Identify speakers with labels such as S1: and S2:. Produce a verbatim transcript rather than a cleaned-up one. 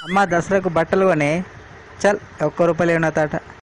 S1: అమ్మ దసరాకు బట్టలు కొని చల్ ఒక్క రూపాయలు ఏమన్నా తాట